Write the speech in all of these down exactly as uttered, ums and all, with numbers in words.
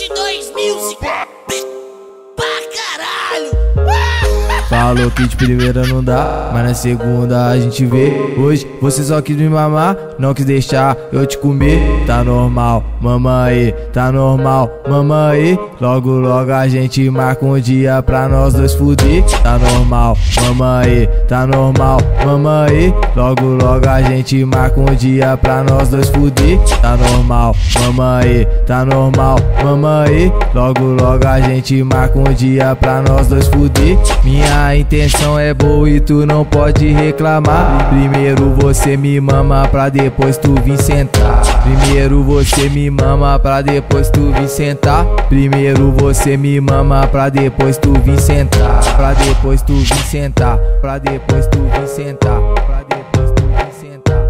e dois Music pra caralho. Falou que de primeira não dá, mas na segunda a gente vê. Hoje você só quis me mamar, não quis deixar eu te comer. Tá normal, mamãe, tá normal, mamãe. Logo logo a gente marca um dia pra nós dois fuder. Tá normal, mamãe, tá normal, mamãe. Logo logo a gente marca um dia pra nós dois fuder. Tá normal, mamãe, tá normal, mamãe. Logo logo a gente marca um dia pra nós dois fuder. Minha A intenção é boa e tu não pode reclamar. Primeiro você me mama pra depois tu vir sentar. Primeiro você me mama pra depois tu vir sentar. Primeiro você me mama pra depois tu vir sentar. Pra depois tu vir sentar. Pra depois tu vir sentar. Pra depois tu vir sentar.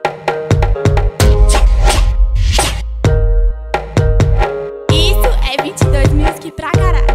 Isso é vinte e dois Music pra caralho.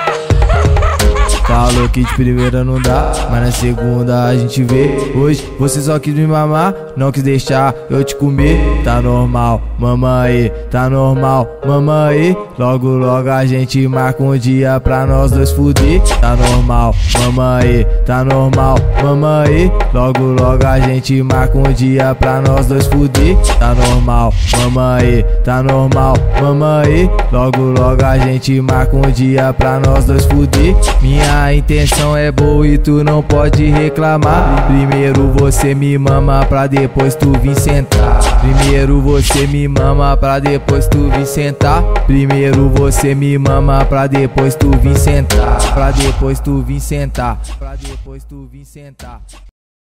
Falou que de primeira não dá, mas na segunda a gente vê. Hoje você só quis me mamar, não quis deixar eu te comer. Tá normal, mamãe, tá normal, mamãe. Logo logo a gente marca um dia pra nós dois fuder. Tá normal, mamãe, tá normal, mamãe. Logo logo a gente marca um dia pra nós dois fuder. Tá normal, mamãe, tá normal, mamãe. Logo logo a gente marca um dia pra nós dois fuder. Minha A intenção é boa e tu não pode reclamar. Primeiro você me mama pra depois tu vir sentar. Primeiro você me mama pra depois tu vir sentar. Primeiro você me mama pra depois tu vir sentar. Pra depois tu vir sentar. Pra depois tu vir sentar.